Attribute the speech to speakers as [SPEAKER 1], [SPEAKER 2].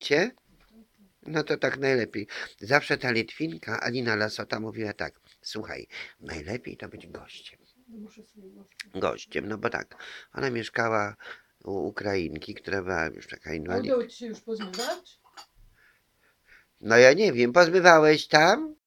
[SPEAKER 1] Zmywacie? No to tak najlepiej. Zawsze ta Litwinka, Alina Lasota, mówiła tak: słuchaj, najlepiej to być gościem. Gościem, no bo tak, ona mieszkała u Ukrainki, która była już taka
[SPEAKER 2] A
[SPEAKER 1] inwalid.
[SPEAKER 2] udało ci się już pozmywać?
[SPEAKER 1] No ja nie wiem, pozbywałeś tam?